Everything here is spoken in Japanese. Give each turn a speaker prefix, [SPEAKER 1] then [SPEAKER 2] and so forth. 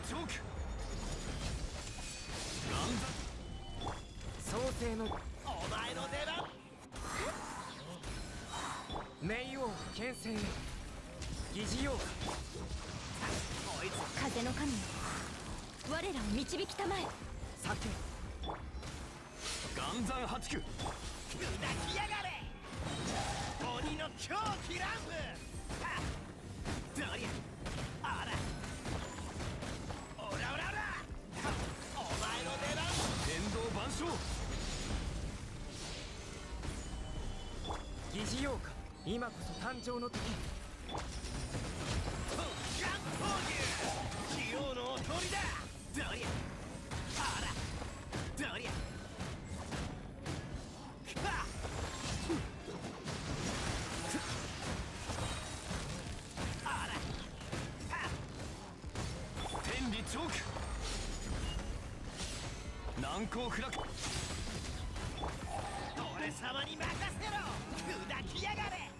[SPEAKER 1] チョークガンザ創世の
[SPEAKER 2] お前の出番。
[SPEAKER 1] 冥王牽制疑似妖
[SPEAKER 2] こいつ
[SPEAKER 3] 風の神よ、我らを導きたまえ。
[SPEAKER 1] 避け岩山八九
[SPEAKER 2] 砕きやがれ。鬼の狂気乱舞。はっどりゃあらオラオラオラ。お前の出番。
[SPEAKER 1] 天道万象疑似妖か。今こそ誕生の時。
[SPEAKER 2] 突貫闘牛器用のおとりだ。どりゃあらどりゃかっあらはっ
[SPEAKER 1] 天理チョーク難攻不落
[SPEAKER 2] 俺様に任せろ。砕きやがれ。